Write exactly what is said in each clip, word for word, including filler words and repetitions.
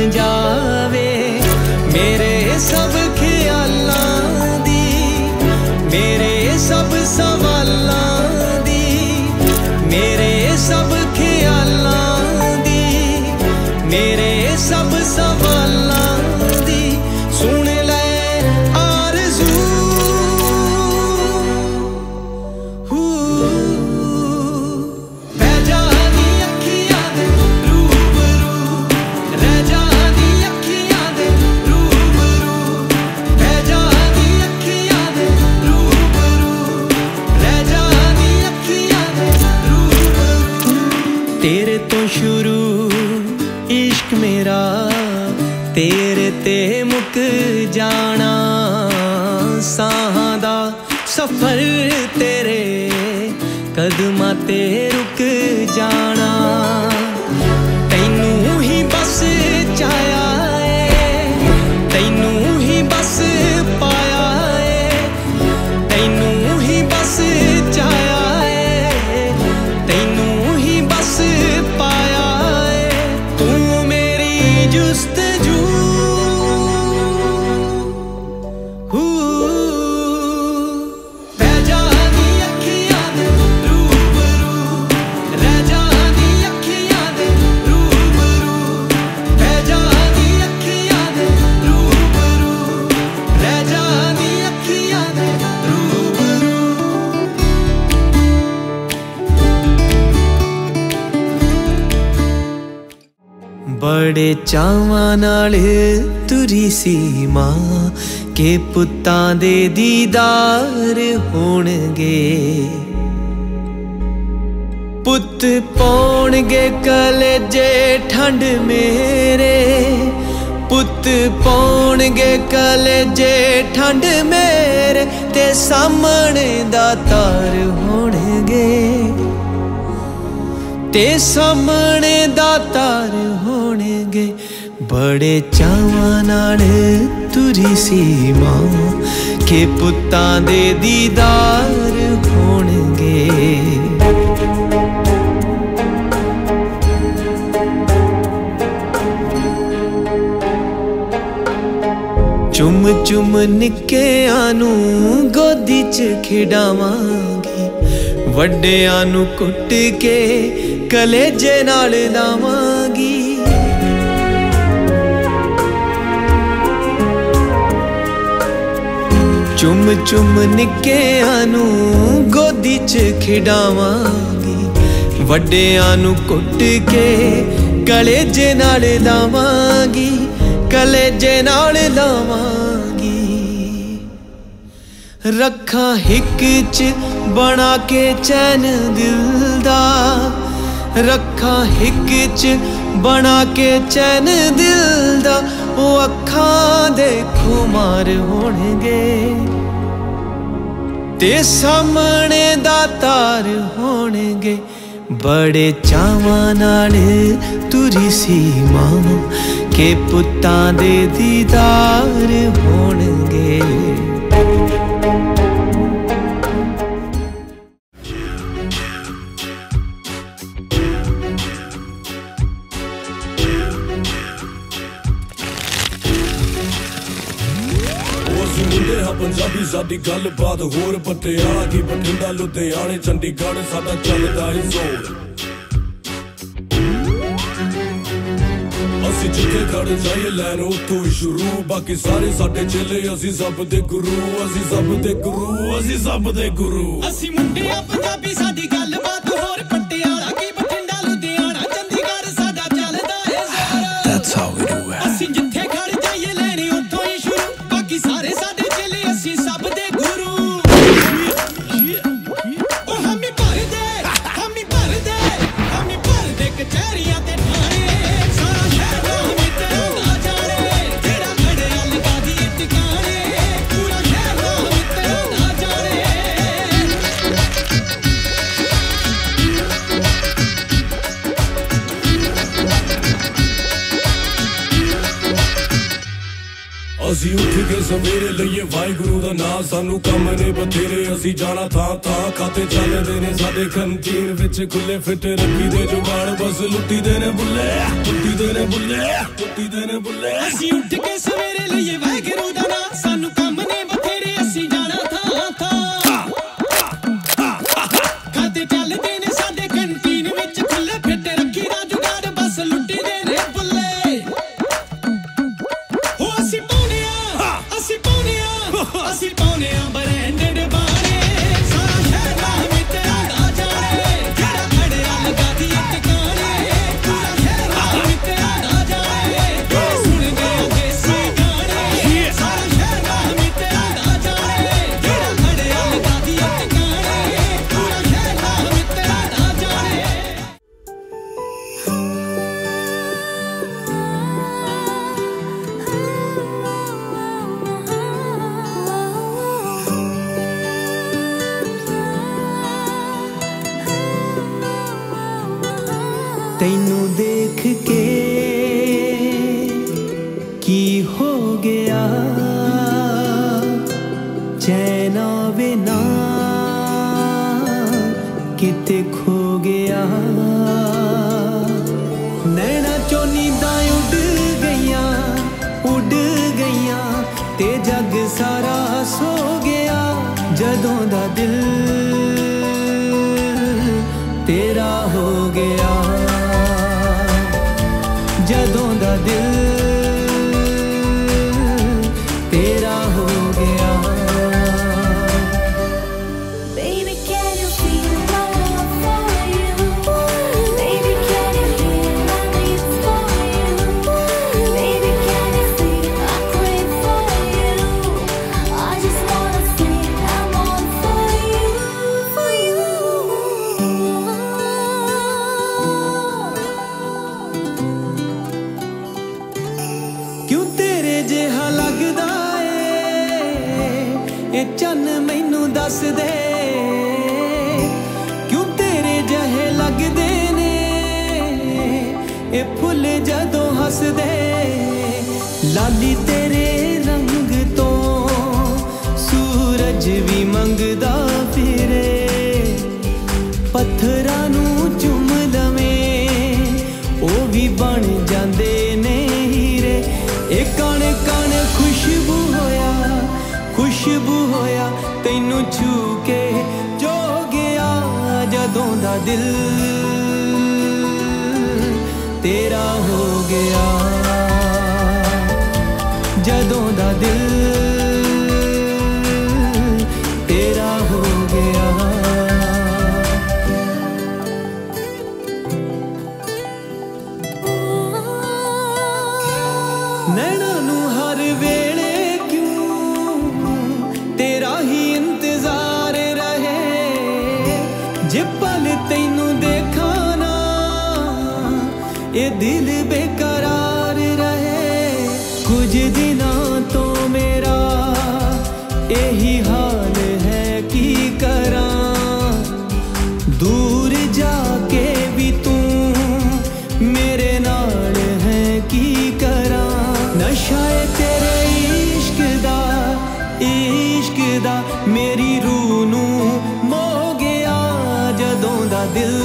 जावे मेरे सब ख्यालां दी, मेरे सब सवालां दी, मेरे सब ख्यालां दी, मेरे सब सवालां दी। सुन ले आरज़ू रह जानी अखियां दे रूबरू, रह जानी अखियां दे रूबरू, रह जानी अखियां दे रूबरू, रह जानी अखियां दे रूबरू। तेरे तो शुरू इश्क मेरा, तेरे ते मुक जाना, साहां दा सफर तेरे कदमां ते रुक जाना। तैनू ही बस चाया है, तैनू ही बस पाया है, तैनू ही बस चाया है, तैनू ही बस पाया है। तू मेरी जुस्तजू रह जानी अखियां दे रूबरू, रह जानी अखियां दे रूबरू, रह जानी अखियां दे रूबरू, रह जानी अखियां दे रूबरू। बड़े चावां नाल तुरी सी मां के पुत्तां दे दीदार होणगे, पुत्त पौणगे कलेजे ठंड मेरे, पुत्त पौणगे कलेजे ठंड मेरे, ते सामने दातार होणगे, ते सामने दातार होणगे। बड़े चावां नाल तुरी सी मां के पुत्तां दे दीदार होणगे। चुम चुम निक्कियां नू गोदी च खिडावांगी, वड्डियां नू कुट के कलेजे नाल लावांगी। चुम चुम निक्कियां नू गोदी च खिडावांगी, वड्डियां नू कुट के कलेजे नाल लावांगी, कलेजे नाल लावांगी। रखा हिक च बना के चैन दिल दा, रखा हिक च बना के चैन दिल दा। ओ अखां दे खुमार होणगे, ते सामने दातार होणगे। बड़े चावां नाल तुरी सी मां के पुत्तां दे दीदार होणगे। पंजाबी साडी गलबात होर पटियाला की बठिंडा लुधियाने चंडीगढ़ साडा चलदा है जोर। असी जिथे खड़ जाइए लैन उत्थों ही शुरू, बाकी सारे साडे चेले असी सब दे गुरु, असी सब दे गुरु, असी सब दे गुरु। असी मुंडे आ पंजाबी साडी गलबात होर पटियाला की बठिंडा लुधियाना चंडीगढ़ साडा चलदा है जोर। That's how we do it. असी जिथे खड़ जाइए लैन उत्थों ही शुरू, बाकी सारे साडे सब दे गुरु। ओ हमी भर दे, हमी भर दे, हमी भर दे कचहरियां ते ठाणे, सारा शहर हमी ते ना जाने, तेरा खड़े लगा दी टिकाणे, पूरा शहर हमी ते ना जाने। ਅਸੀਂ ਉੱਠ ਕੇ ਸਵੇਰੇ ਲਈਏ ਵਾਹਿਗੁਰੂ ਦਾ ਨਾਂ ਸਾਨੂੰ ਕੰਮ ਨੇ ਬਥੇਰੇ ਅਸੀਂ ਜਾਣਾ ਥਾਂ ਥਾਂ ਖਾਤੇ ਚੱਲਦੇ ਨੇ ਸਾਡੇ ਕੰਟੀਨ ਵਿੱਚ ਖੁੱਲੇ ਫਿੱਟ ਰੱਖੀ ਦੇ ਜੁਗਾੜ ਬਸ ਲੁੱਟੀ ਦੇ ਨੇ ਬੁੱਲੇ ਲੁੱਟੀ ਦੇ ਨੇ ਬੁੱਲੇ ਲੁੱਟੀ ਦੇ ਨੇ ਬੁੱਲੇ ਅਸੀਂ ਉੱਠ ਕੇ ਸਵੇਰੇ ਲਈਏ ਵਾਹਿਗੁਰੂ ਦਾ ਨਾਂ ਸਾਨੂੰ ਕੰਮ ਨੇ ਬਥੇਰੇ ਅਸੀਂ ਜਾਣਾ ਥਾਂ ਥਾਂ ਖਾਤੇ ਚੱਲਦੇ ਨੇ ਸਾਡੇ ਕੰਟੀਨ ਵਿੱਚ ਖੁੱਲੇ ਫਿੱਟ ਰੱਖੀ ਦਾ ਜੁਗਾੜ ਬਸ ਲੁੱਟੀ ਦੇ ਨੇ ਬੁੱਲੇ ਹੋ ਅਸੀਂ ਪਾਉਣੇ ਆ ਅਸੀਂ ਪਾਉਣੇ ਆ ਅਸੀਂ ਪਾਉਣੇ ਆ ਬਰੈਂਡਡ ਬਾਣੇ ਸਾਰਾ ਸ਼ਹਿਰ ਦਾ ਮਿੱਤਰਾਂ ਦਾ ਜਾਣੇ ਜਿਹੜਾ ਖੜਿਆ ਲਗਾ ਦੀ ਟਿਕਾਣੇ ਪੂਰਾ ਸ਼ਹਿਰ ਦਾ ਮਿੱਤਰਾਂ ਦਾ ਜਾਣੇ ਸੁਣਦੇ ਆ ਦੇਸੀ ਗਾਣੇ ਸਾਰਾ ਸ਼ਹਿਰ ਦਾ ਮਿੱਤਰਾਂ ਦਾ ਜਾਣੇ ਜਿਹੜਾ ਖੜਿਆ ਲਗਾ ਦੀ ਟਿਕਾਣੇ ਪੂਰਾ ਸ਼ਹਿਰ ਦਾ ਮਿੱਤਰਾਂ ਦਾ ਜਾਣੇ ਤੈਨੂੰ ਦੇਖ ਕੇ ਕੀ ਹੋ ਗਿਆ ਚੈਨ ਆਵੇ ਨਾ ਕਿਤੇ ਖੋ ਗਿਆ ਨੈਣਾ ਚੋਂ ਨੀਂਦਾਂ ਉੱਡ ਗਈਆਂ ਉੱਡ ਗਈਆਂ ਤੇ ਜੱਗ ਸਾਰਾ ਸੋ ਗਿਆ ਜਦੋਂ ਦਾ ਦਿਲ ਤੇਰਾ ਹੋ ਗਿਆ ਜਦੋਂ ਦਾ ਦਿਲ ਤੇਰਾ ਹੋ ਗਿਆ Baby, can you feel my love for you? Baby, can you hear my needs for you? Baby, can you see I crave for you? I just wanna sing, I'm on for you, for you. ਕਿਉਂ ਤੇਰੇ ਜਿਹਾ ਲੱਗਦਾ ਏ ਇਹ ਚੰਨ ਮੈਨੂੰ ਦੱਸ ਦੇ ਕਿਉਂ ਤੇਰੇ ਜਿਹੇ ਲੱਗਦੇ ਨੇ ਇਹ ਫੁੱਲ ਜਦੋਂ ਹੱਸਦੇ ਲਾਲੀ ਤੇਰੇ ਰੰਗ ਤੋਂ ਸੂਰਜ ਵੀ ਮੰਗਦਾ ਫਿਰੇ ਪੱਥਰਾਂ ਨੂੰ ਚੁੰਮ ਲਵੇਂ ਉਹ ਵੀ ਬਣ ਜਾਂਦੇ ਨੇ ਹੀਰੇ ਇਹ ਕਣ ਕਣ ਖੁਸ਼ਬੂ ਹੋਇਆ ਖੁਸ਼ਬੂ ਹੋਇਆ ਤੈਨੂੰ ਛੂ ਕੇ ਜੋ ਗਿਆ ਜਦੋਂ ਦਾ ਦਿਲ ਤੇਰਾ ਹੋ ਗਿਆ ਜਦੋਂ ਦਾ ਦਿਲ ਤੇਰਾ ਹੋ ਗਿਆ ਨੈਣਾ ਨੂੰ ਹਰ ਵੇਲੇ ਕਿਉਂ ਤੇਰਾ ਹੀ ਇੰਤਜ਼ਾਰ ਰਹੇ ਜੇ ਪਲ ਤੈਨੂੰ ਦੇਖਾਂ ਨਾ ਇਹ ਦਿਲ ਬੇਕਰਾਰ ਰਹੇ ਕੁਝ ਦਿਨਾਂ ਤੋਂ ਮੇਰਾ ਇਹੀ ਹਾਲ ਹੈ ਕੀ ਕਰਾਂ ਦੂਰ ਜਾ ਕੇ ਵੀ ਤੂੰ ਮੇਰੇ ਨਾਲ ਹੈ ਕੀ ਕਰਾਂ ਨਸ਼ਾ ਏ ਤੇਰੇ ਇਸ਼ਕ ਦਾ ਇਸ਼ਕ ਦਾ ਮੇਰੀ ਰੂਹ ਨੂੰ ਮੋਹ ਗਿਆ ਜਦੋਂ ਦਾ ਦਿਲ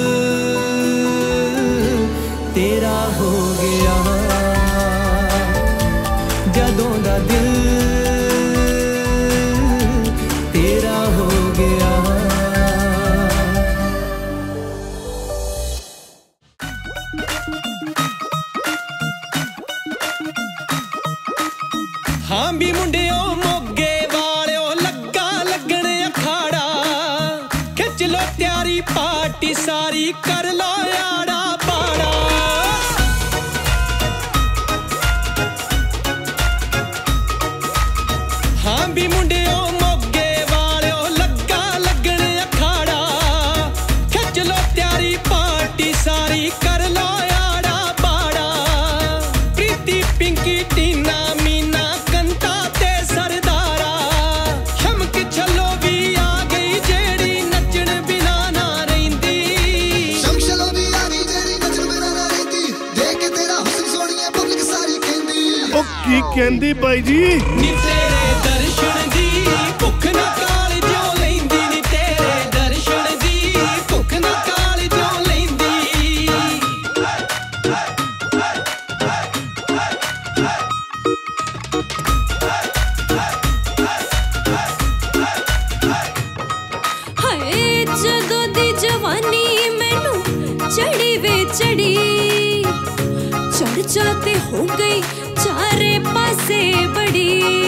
ਤੇਰਾ ਹੋ ਗਿਆ ਜਦੋਂ ਦਾ ਦਿਲ ਤੇਰਾ ਹੋ ਗਿਆ ਹਾਂ ਵੀ ਮੁੰਡਿਓ ਮੋਗੇ ਵਾਲਿਓ ਲੱਗਾ ਲੱਗਣ ਅਖਾੜਾ ਖਿੱਚ ਲੋ ਤਿਆਰੀ ਪਾਰਟੀ ਸਾਰੀ ਕਰ ਲੋ ਆੜਾ ਪਾੜਾ ਹਾਂ ਵੀ ਮੁੰਡਿਓ ਮੋਗੇ ਵਾਲਿਓ ਲੱਗਾ ਲੱਗਣ ਅਖਾੜਾ ਖਿੱਚ ਲੋ ਤਿਆਰੀ ਪਾਰਟੀ ਸਾਰੀ ਕਰ ਲੋ ਆੜਾ ਪਾੜਾ ਪ੍ਰੀਤੀ ਪਿੰਕੀ ਟੀਨਾ ਮੀਨਾ ਕੰਤਾ ਤੇ ਸਰਦਾਰਾ ਸ਼ਮਕ ਛੱਲੋ ਵੀ ਆ ਗਈ ਜਿਹੜੀ ਨੱਚਣ ਬਿਨਾ ਨਾ ਰਹਿੰਦੀ ਸ਼ਮਸ਼ਲੋ ਵੀ ਆ ਗਈ ਜਿਹੜੀ ਨੱਚਣ ਬਿਨਾ ਨਾ ਰਹਿੰਦੀ ਦੇਖ ਕੇ ਤੇਰਾ ਹੁਸਨ ਸੋਹਣੀਏ ਪਬਲਿਕ ਸਾਰੀ ਕਹਿੰਦੀ ओ की कहंदी बाई जी नी तेरे दर्शन दी भुख ना काल जो लैंदी नी तेरे दर्शन दी भुख ना काल जो लैंदी हाय जदों दी जवानी मैनू चढ़ी वे चढ़ी चर्चा ते हो गई चारे पासे बड़ी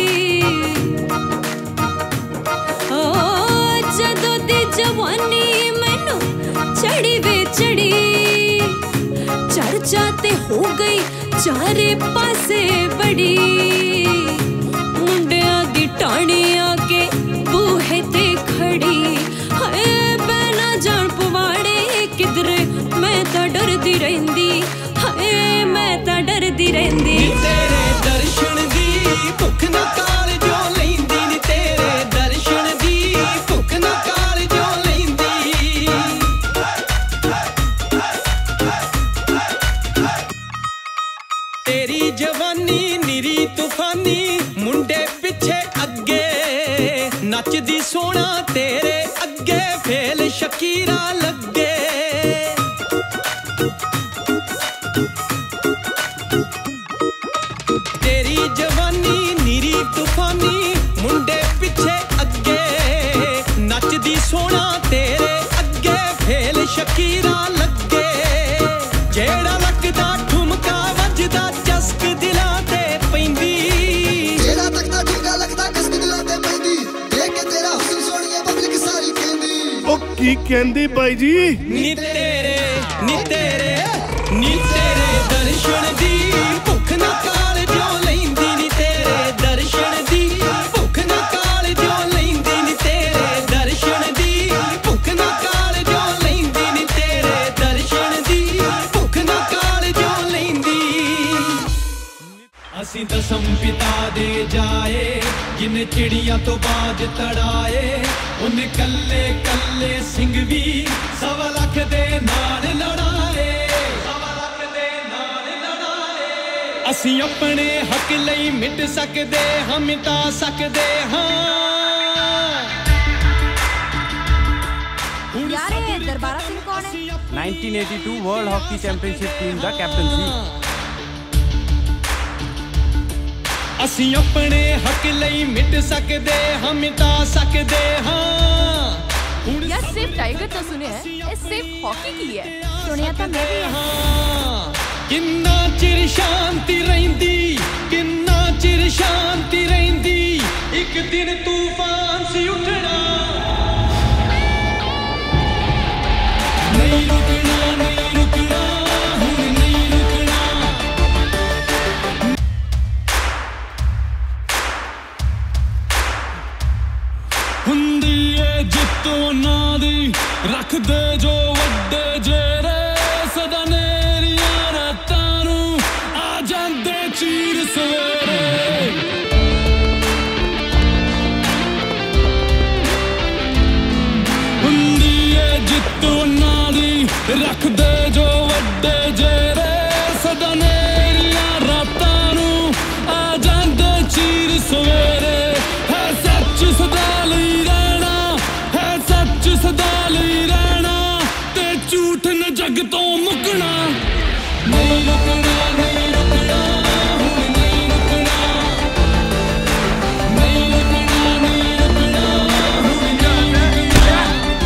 ओ जदों दी जवानी मैनू चढ़ी वे चढ़ी चर्चा ते हो गई चारे पासे बड़ी मुंडिया दी टाणी आके बूहे ते खड़ी हाय बैना जान पवाड़े किधरे मैं तां डरदी रहिंदी हाय मैं तां डरदी रहिंदी नी तेरे दर्शन दी भुख ना काल जो लैंदी नी तेरे दर्शन दी भुख ना काल जो लैंदी तेरी जवानी निरी तूफानी मुंडे पिछे अगे नचदी सोना तेरे अगे फेल शकीरा लगे तेरी जवानी निरी तूफानी मुंडे पिछे अगे नचदी सोना तेरे अगे फेल शकीरा लगे जेड़ा लगदा ठुमका वजदा चस्क दिलां ते पैंदी तेरा तकदा ठुमका लगदा कसक दिलां ते पैंदी देख के तेरा हुस्न सोहणिया पब्लिक सारी कहंदी ओ की कहंदी बाई जी नी तेरे नी तेरे नी तेरे दर्शन दी भुख ना काल जो लैंदी नी तेरे दर्शन दी भुख ना काल जो लैंदी नी तेरे दर्शन दी भुख ना काल जो लैंदी नी तेरे दर्शन दी भुख ना काल जो लैंदी असीं दसम पिता दे जाए जिन चिड़िया तो बाज तड़ाए उन कल्ले कल्ले सिंह भी सवा लख दे नाल लड़ाए सवा लख दे नाल लड़ाए असीं अपने हक लई मिट सकदे हां मिटा सकदे हां यार ये दरबारा सिंह कौन है? Nineteen eighty two world hockey championship team का कैप्टन सी असीं अपने हक लई मिट सकदे हां मिटा सकदे हां यार सिर्फ टाइगर तो सुने हैं ये सिर्फ हॉकी की है सुनिया तो मैं भी हाँ किन्ना चिर शांति रहिंदी किन्ना चिर शांति रहिंदी एक दिन तूफान सी उठना नहीं रुकना नहीं रुकना हुण नहीं रुकना हुंदी ए जित्त उन्हां दी रख दे जो वड्डे जेरे सदा नेरियां रातां नूं आ जांदे चीर सवेरे हुंदी ए जित्त उन्हां दी रख दे जो वड्डे जेरे सदा नेरियां रातां नूं आ जांदे चीर सवेरे है सच सदा लई रहना है सच सदा लई रहना ते झूठ न जग तो मुकना नहीं रुकना नहीं रुकना हुण नहीं रुकना नहीं रुकना नहीं रुकना हुण नहीं रुकना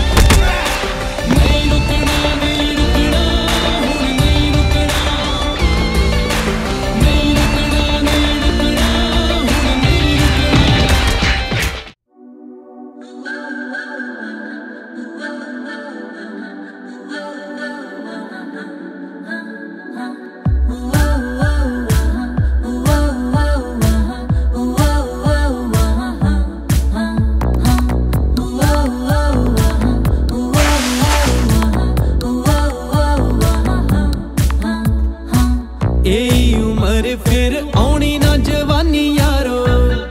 नहीं रुकना नहीं रुकना हुण नहीं रुकना नहीं रुकना नहीं रुकना हुण नहीं रुकना एही उम्र फिर आउणी ना जवानी यारो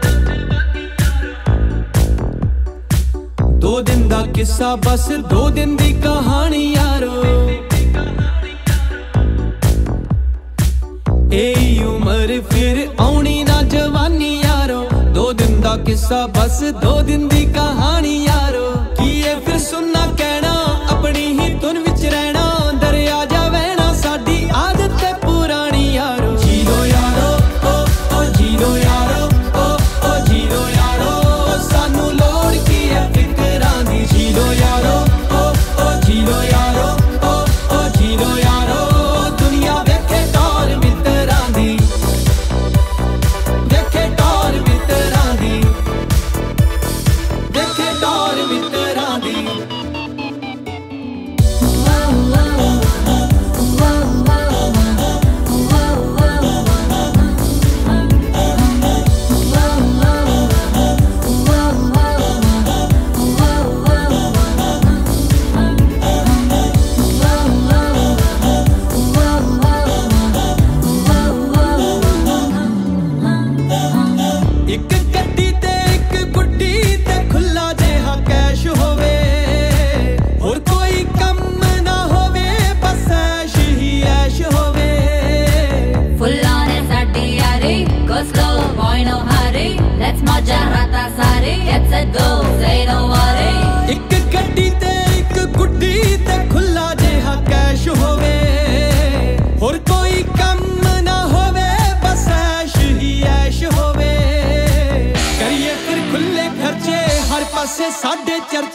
दो दिन दा किस्सा बस दो दिन दी कहानी यारो एही उम्र फिर आउणी ना जवानी यारो दो दिन दा किस्सा बस दो दिन दी कहानी यारो की ए फिर सुनना कहना अपनी ही धुन विच रहना दरिया जा वहना साडी आदत है पुरानी यारो जी लो यारो ओ ओ जी लो यारो ओ ओ जी लो यारो सानू लोड़ की है फिकरां दी जी लो यारो ओ ओ जी लो यारो ओ ओ जी लो यारो दुनिया वेखे टौर मित्रां दी वेखे टौर मित्रां दी वेखे टौर मित्रां दी एक गड्डी ते एक गुड्डी ते खुला जिहा कैश होवे और कोई कम ना होवे बस ऐश ही ऐश होवे Full on is our D R E. Go slow, boy, no hurry. Let's moja rata sari. Get set, go, say don't worry. एक गड्डी ते एक गुड्डी ते खुला जिहा कैश होवे और कोई कम ना होवे बस ऐश ही ऐश होवे करिए फिर खुले खर्चे हर पासे साडे चर्चे